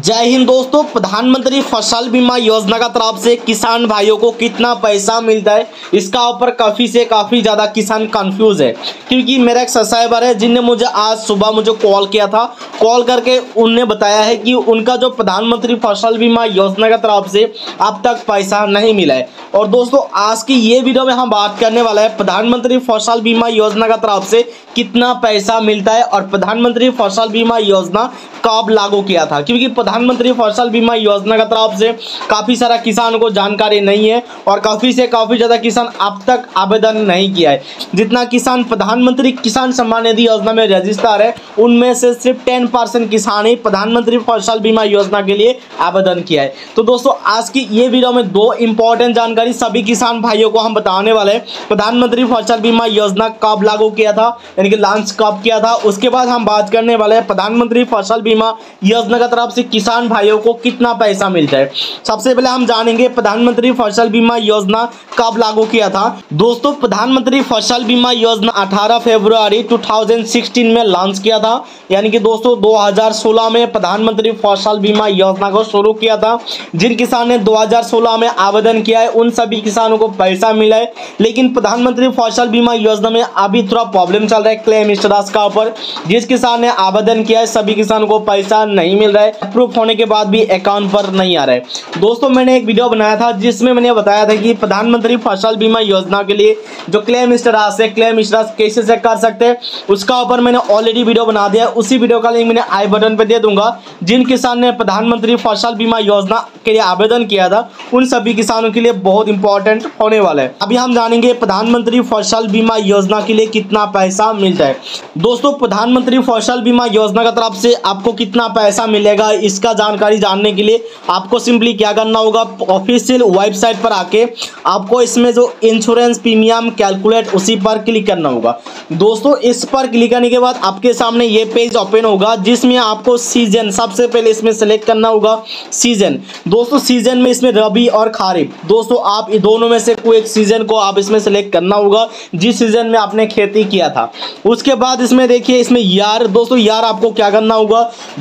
जय हिंद दोस्तों। प्रधानमंत्री फसल बीमा योजना का तरफ से किसान भाइयों को कितना पैसा मिलता है, इसका ऊपर काफ़ी ज़्यादा किसान कंफ्यूज है। क्योंकि मेरा एक सब्सक्राइबर है जिनने मुझे आज सुबह कॉल किया था। कॉल करके उनने बताया है कि उनका जो प्रधानमंत्री फसल बीमा योजना का तरफ से अब तक पैसा नहीं मिला है। और दोस्तों आज की ये वीडियो में हम बात करने वाला है प्रधानमंत्री फसल बीमा योजना का तरफ से कितना पैसा मिलता है और प्रधानमंत्री फसल बीमा योजना कब लागू किया था। क्योंकि प्रधानमंत्री फसल बीमा योजना का तरफ से काफ़ी सारा किसानों को जानकारी नहीं है और काफ़ी ज़्यादा किसान अब तक आवेदन नहीं किया है। जितना किसान प्रधानमंत्री किसान सम्मान निधि योजना में रजिस्टर है उनमें से सिर्फ 10% किसान ही प्रधानमंत्री फसल बीमा योजना के लिए आवेदन किया है। तो दोस्तों आज की ये वीडियो में दो इंपॉर्टेंट जानकारी सभी किसान भाइयों को हम बताने वाले हैं। प्रधानमंत्री फसल बीमा योजना कब लागू किया था, यानी कि लॉन्च कब किया था। उसके बाद हम बात करने वाले हैं प्रधानमंत्री फसल बीमा योजना की तरफ से किसान भाइयों को कितना पैसा मिलता है। सबसे पहले हम जानेंगे प्रधानमंत्री फसल बीमा योजना कब लागू किया था। दोस्तों प्रधानमंत्री फसल बीमा योजना 18 फरवरी 2016 में लॉन्च किया था। यानी कि दोस्तों 2016 में प्रधानमंत्री फसल बीमा योजना को शुरू किया था। जिन किसान ने 2016 में आवेदन किया है उन सभी किसानों को पैसा मिला है। लेकिन प्रधानमंत्री फसल बीमा योजना में अभी थोड़ा प्रॉब्लम चल रहा है क्लेम स्टेटस का ऊपर। जिस किसान ने आवेदन किया है सभी किसानों को पैसा नहीं मिल रहा है, अप्रूव होने के बाद भी अकाउंट पर नहीं आ रहा है। दोस्तों मैंने एक वीडियो बनाया था जिसमें मैंने बताया था कि प्रधानमंत्री फसल बीमा योजना के लिए जो क्लेम स्टेटस है, क्लेम स्टेटस कैसे चेक कर सकते हैं, उसका ऊपर मैंने ऑलरेडी वीडियो बना दिया है। उसी वीडियो का लिंक मैंने आई बटन पर दे दूंगा। जिन किसान ने प्रधानमंत्री फसल बीमा योजना के लिए आवेदन किया था उन सभी किसानों के लिए बहुत इंपॉर्टेंट होने वाला है। अभी हम जानेंगे प्रधानमंत्री फसल बीमा योजना के लिए कितना पैसा मिलता है। दोस्तों प्रधानमंत्री फसल बीमा योजना की तरफ से आपको कितना पैसा मिलेगा इसका जानकारी जानने के लिए आपको सिंपली क्या करना होगा, ऑफिशियल वेबसाइट पर आके आपको इसमें जो इंश्योरेंस प्रीमियम कैलकुलेट उसी पर क्लिक करना होगा। दोस्तों इस पर क्लिक करने के बाद आपके सामने ये पेज ओपन होगा जिसमें आपको सीजन सबसे पहले इसमें सेलेक्ट करना होगा। सीजन दोस्तों सीजन में इसमें रबी और खारिफ, दोस्तों आप दोनों में से कोई एक सीजन को आप इसमें सेलेक्ट करना होगा जिस सीजन में आपने खेती किया था। उसके बाद इसमें देखिए इसमें यार, दोस्तों यार आपको क्या करना होगा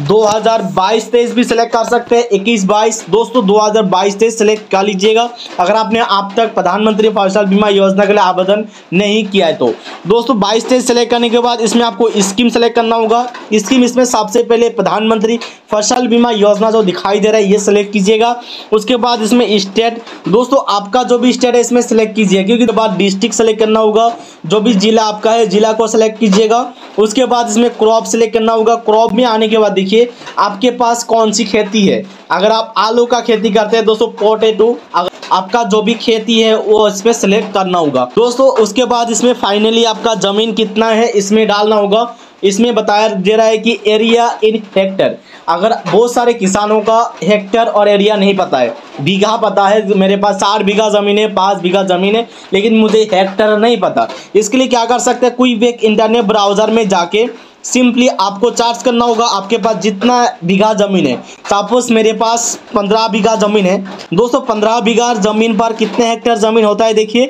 2022-23 भी सिलेक्ट कर सकते हैं, 21-22। दोस्तों 2022-23 सिलेक्ट कर लीजिएगा अगर आपने अब तक प्रधानमंत्री फसल बीमा योजना के लिए आवेदन नहीं किया है तो। दोस्तों 22-23 सेलेक्ट करने के बाद इसमें आपको स्कीम सेलेक्ट करना होगा। स्कीम इसमें सबसे पहले प्रधानमंत्री फसल बीमा योजना जो दिखाई दे रहा है ये सिलेक्ट कीजिएगा। उसके बाद इसमें स्टेट, दोस्तों आपका जो भी स्टेट है इसमें सेलेक्ट कीजिए। क्योंकि बाद डिस्ट्रिक्ट सेलेक्ट करना होगा, जो भी जिला आपका है जिला को सेलेक्ट कीजिएगा। उसके बाद इसमें क्रॉप सेलेक्ट करना होगा। क्रॉप में आने के बाद देखिए आपके पास कौन सी खेती है। अगर आप आलू का खेती करते हैं दोस्तों पोटैटो, अगर आपका जो भी खेती है वो इसमें सेलेक्ट करना होगा। दोस्तों उसके बाद इसमें फाइनली आपका जमीन कितना है इसमें डालना होगा। इसमें बताया दे रहा है कि एरिया इन हेक्टर। अगर बहुत सारे किसानों का हेक्टर और एरिया नहीं पता है, बीघा पता है, मेरे पास 60 बीघा ज़मीन है, 5 बीघा ज़मीन है, लेकिन मुझे हेक्टर नहीं पता। इसके लिए क्या कर सकते हैं, कोई भी एक इंटरनेट ब्राउज़र में जाके सिंपली आपको सर्च करना होगा आपके पास जितना बीघा ज़मीन है। सपोज मेरे पास 15 बीघा ज़मीन है। दोस्तों 15 बीघा ज़मीन पर कितने हेक्टर ज़मीन होता है देखिए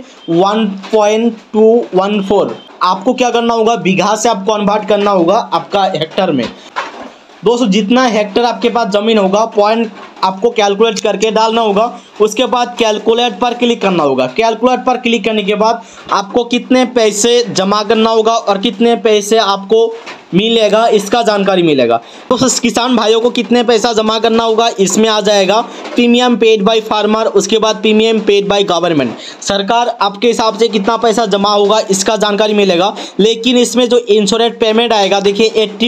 1.214। आपको क्या करना होगा बीघा से आप कन्वर्ट करना होगा आपका हेक्टर में। दोस्तों जितना हेक्टर आपके पास ज़मीन होगा पॉइंट आपको कैलकुलेट करके डालना होगा। उसके बाद कैलकुलेट पर क्लिक करना होगा। कैलकुलेट पर क्लिक करने के बाद आपको कितने पैसे जमा करना होगा और कितने पैसे आपको मिलेगा इसका जानकारी मिलेगा। तो किसान भाइयों को कितने पैसा जमा करना होगा इसमें आ जाएगा प्रीमियम पेड बाय फार्मर, उसके बाद प्रीमियम पेड बाय गवर्नमेंट। सरकार आपके हिसाब से कितना पैसा जमा होगा इसका जानकारी मिलेगा। लेकिन इसमें जो इंश्योरेंस पेमेंट आएगा देखिए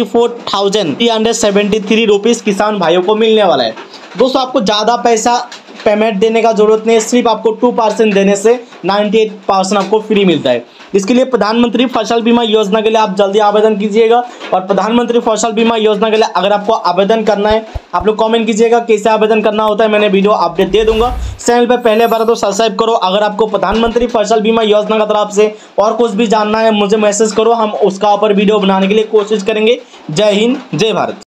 84,373 रुपीज़ किसान भाइयों को मिलने वाला है। दोस्तों आपको ज़्यादा पैसा पेमेंट देने का जरूरत नहीं है, सिर्फ आपको 2% देने से 98% आपको फ्री मिलता है। इसके लिए प्रधानमंत्री फसल बीमा योजना के लिए आप जल्दी आवेदन कीजिएगा। और प्रधानमंत्री फसल बीमा योजना के लिए अगर आपको आवेदन करना है आप लोग कमेंट कीजिएगा कैसे आवेदन करना होता है, मैंने वीडियो अपडेट दे दूंगा। चैनल पर पहले बार तो सब्सक्राइब करो। अगर आपको प्रधानमंत्री फसल बीमा योजना की तरफ से और कुछ भी जानना है मुझे मैसेज करो, हम उसका ऊपर वीडियो बनाने के लिए कोशिश करेंगे। जय हिंद जय भारत।